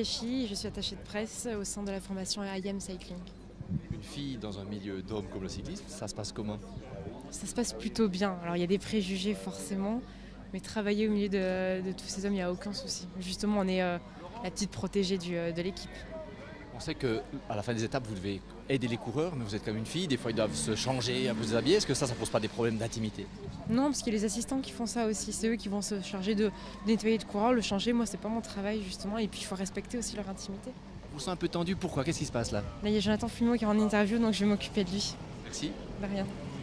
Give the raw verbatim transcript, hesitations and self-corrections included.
Keshi, je suis attachée de presse au sein de la formation I M Cycling. Une fille dans un milieu d'hommes comme le cyclisme, ça se passe comment? Ça se passe plutôt bien. Alors il y a des préjugés forcément, mais travailler au milieu de, de tous ces hommes, il n'y a aucun souci. Justement, on est euh, la petite protégée du, euh, de l'équipe. On sait qu'à la fin des étapes, vous devez aider les coureurs, mais vous êtes comme une fille, des fois ils doivent se changer, vous déshabiller. Est-ce que ça, ça pose pas des problèmes d'intimité? Non, parce qu'il y a les assistants qui font ça aussi. C'est eux qui vont se charger de, de nettoyer le coureur, le changer. Moi, c'est pas mon travail justement. Et puis il faut respecter aussi leur intimité. Vous vous sentez un peu tendu, pourquoi? Qu'est-ce qui se passe là? Là, il y a Jonathan Fumeau qui est en interview, donc je vais m'occuper de lui. Merci. De rien.